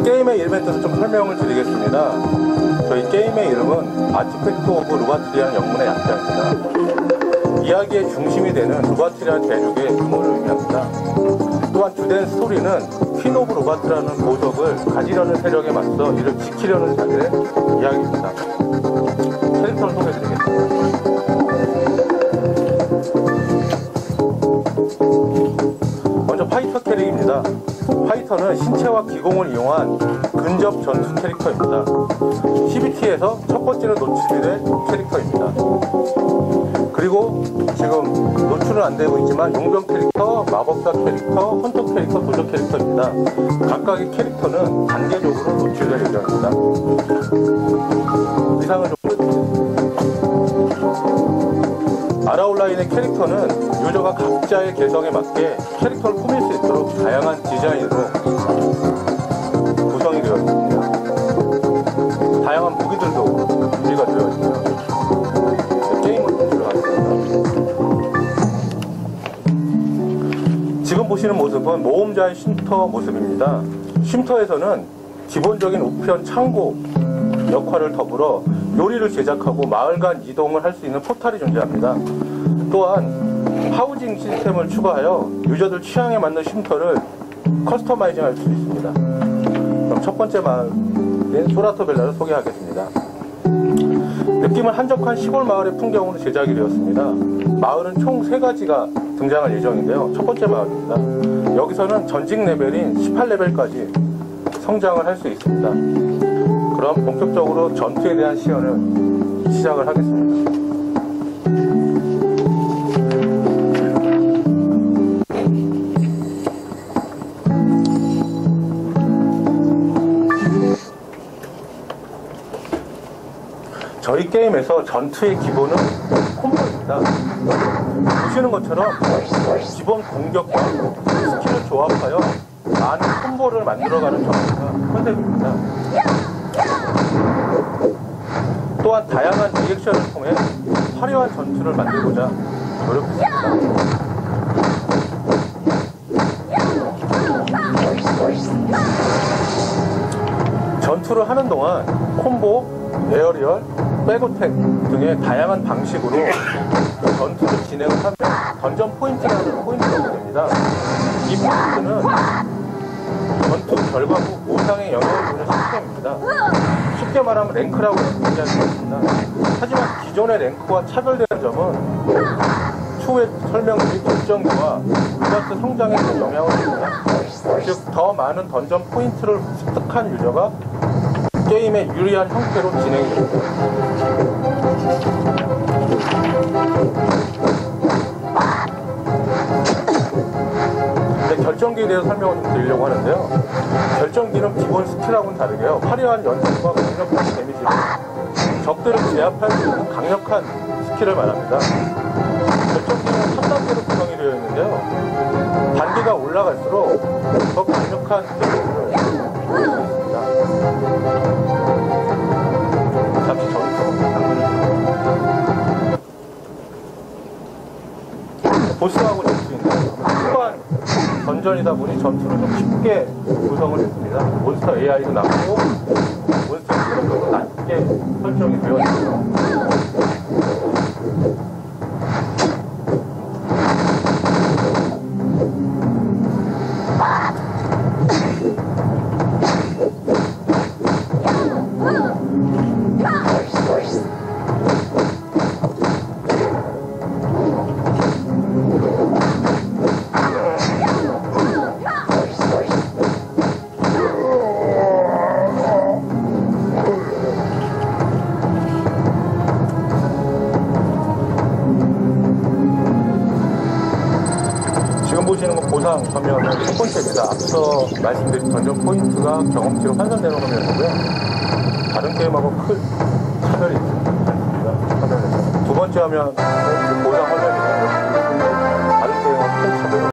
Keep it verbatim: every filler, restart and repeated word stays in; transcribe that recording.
게임의 이름에 대해서 좀 설명을 드리겠습니다. 저희 게임의 이름은 아티팩트 오브 루바트리라는 영문의 약자입니다. 이야기의 중심이 되는 루바트리라는 대륙의 유물을 의미합니다. 또한 주된 스토리는 퀸 오브 루바트라는 보석을 가지려는 세력에 맞서 이를 지키려는 자들의 이야기입니다. 캐릭터를 소개해드리겠습니다. 먼저 파이터 캐릭입니다. 파이터는 신체와 기공을 이용한 근접 전투 캐릭터입니다. 씨비티에서 첫 번째로 노출이 된 캐릭터입니다. 그리고 지금 노출은 안 되고 있지만 용병 캐릭터, 마법사 캐릭터, 헌터 캐릭터, 도적 캐릭터입니다. 각각의 캐릭터는 단계적으로 노출될 예정입니다. 이상을 좀 아라울라인의 캐릭터는 유저가 각자의 개성에 맞게 캐릭터를 꾸밀 수 있도록 다양한 디자인으로 구성이 되어 있습니다. 다양한 무기들도 준비가 되어 있고요. 게임을 좀 들어가겠습니다. 지금 보시는 모습은 모험자의 쉼터 모습입니다. 쉼터에서는 기본적인 우편 창고 역할을 더불어 요리를 제작하고 마을 간 이동을 할 수 있는 포탈이 존재합니다. 또한 하우징 시스템을 추가하여 유저들 취향에 맞는 쉼터를 커스터마이징 할 수 있습니다. 그럼 첫 번째 마을인 소라토벨라를 소개하겠습니다. 느낌은 한적한 시골 마을의 풍경으로 제작이 되었습니다. 마을은 총 세 가지가 등장할 예정인데요. 첫 번째 마을입니다. 여기서는 전직 레벨인 십팔 레벨까지 성장을 할 수 있습니다. 그럼 본격적으로 전투에 대한 시연을 시작을 하겠습니다. 저희 게임에서 전투의 기본은 콤보입니다. 보시는 것처럼 기본 공격과 스킬을 조합하여 많은 콤보를 만들어가는 전투가 컨셉입니다. 또한 다양한 리액션을 통해 화려한 전투를 만들고자 노력했습니다. 전투를 하는 동안 콤보, 에어리얼, 백어택 등의 다양한 방식으로 전투를 진행을 하면 던전 포인트라는 포인트가 됩니다. 이 포인트는 전투 결과 후 모상에 영향을 주는 시스템입니다. 쉽게 말하면 랭크라고 얘기할 수 있습니다. 하지만 기존의 랭크와 차별되는 점은 추후에 설명드릴 결정기와 루바트 성장에 큰 영향을 줍니다. 즉, 더 많은 던전 포인트를 습득한 유저가 게임의 유리한 형태로 진행이 됩니다. 결정기에 대해서 설명을 좀 드리려고 하는데요. 결정기는 기본 스킬하고는 다르게요. 화려한 연습과 강력한 데미지로 적들을 제압할 수 있는 강력한 스킬을 말합니다. 결정기는 삼 단계로 구성이 되어 있는데요. 단계가 올라갈수록 더 강력한 데미지를 보일 수 있습니다. 잠시 전투 장면을 보스하고 낼 수 있는 후반 던전이다 보니 전투를 좀 쉽게 구성을 했습니다. 몬스터 에이아이도 낮고 몬스터 체력도 낮게 설정이 되어 있고요. 지금 보시는 건 보상 화면은 첫 번째입니다. 앞서 말씀드린 던전 포인트가 경험치로 환산되는 화면이고요. 다른 게임하고 큰 차별이 있습니다. 두 번째 화면은 보상 화면이고요. 다른 게임하고 큰 차별이